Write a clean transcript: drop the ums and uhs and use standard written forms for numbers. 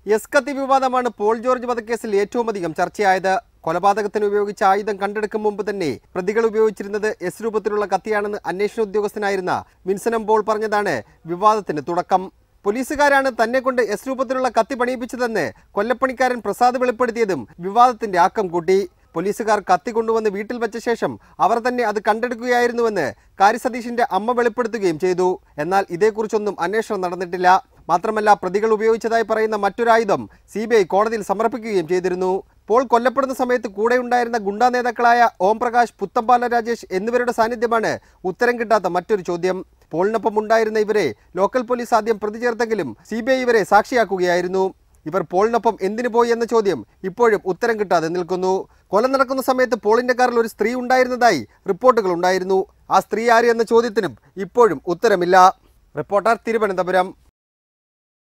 S കത്തി വിവാദമാണ് Paul George വധക്കേസിൽ ഏറ്റവും അധികം ചർച്ചയായത്. കൊലപാതകത്തിന് ഉപയോഗിച്ച ആയുധം കണ്ടെടുക്കും മുമ്പ് തന്നെ പ്രതികൾ ഉപയോഗിച്ചിരുന്നത് എസ് രൂപത്തിലുള്ള കത്തിയാണെന്ന് അന്വേഷണ ഉദ്യോഗസ്ഥനായിരുന്ന വിൻസനം പോൾ പറഞ്ഞതാണ് വിവാദത്തിന് തുടക്കം. പോലീസുകാരാണ് തന്നെ കൊണ്ട് എസ് രൂപത്തിലുള്ള കത്തി പണിയിപ്പിച്ചതെന്ന് കൊല്ലപ്പണിക്കാരൻ പ്രസാദ് വെളിപ്പെടുത്തിയതും വിവാദത്തിന്റെ ആക്കം കൂട്ടി. പോലീസുകാർ കത്തി കൊണ്ടുവന്ന് വീട്ടിൽ വെച്ച ശേഷം അവർ തന്നെ അത് കണ്ടെടുക്കുകയായിരുന്നുവെന്ന് കാരി സതീഷിന്റെ അമ്മ വെളിപ്പെടുത്തുകയും ചെയ്തു. എന്നാൽ ഇതേക്കുറിച്ചൊന്നും അന്വേഷണം നടന്നിട്ടില്ല. മാത്രമല്ല, പ്രതികൾ ഉപയോഗിച്ചതായി പറയുന്ന മറ്റൊരായുധം CBI കോടതിയിൽ സമർപ്പിക്കുകയും ചെയ്തിരുന്നു. പോൾ കൊല്ലപ്പെടുന്ന സമയത്ത് കൂടെയുണ്ടായിരുന്ന ഗുണ്ടാ നേതാക്കളായ ഓം പ്രകാശ്, പുത്തമ്പാല രാജേഷ് എന്നിവരുടെ സാന്നിധ്യമാണ് ഉത്തരം കിട്ടാത്ത മറ്റൊരു ചോദ്യം. പോളിനൊപ്പം ഉണ്ടായിരുന്ന ഇവരെ ലോക്കൽ പോലീസ് ആദ്യം പ്രതി ചേർത്തെങ്കിലും CBI ഇവരെ സാക്ഷിയാക്കുകയായിരുന്നു. ഇവർ പോളിനൊപ്പം എന്തിനു പോയി എന്ന ചോദ്യം ഇപ്പോഴും ഉത്തരം കിട്ടാതെ നിൽക്കുന്നു. കൊല നടക്കുന്ന സമയത്ത് പോളിന്റെ കാറിൽ ഒരു സ്ത്രീ ഉണ്ടായിരുന്നതായി റിപ്പോർട്ടുകൾ ഉണ്ടായിരുന്നു. ആ സ്ത്രീ ആര് എന്ന ചോദ്യത്തിനും ഇപ്പോഴും ഉത്തരമില്ല. റിപ്പോർട്ടർ, തിരുവനന്തപുരം.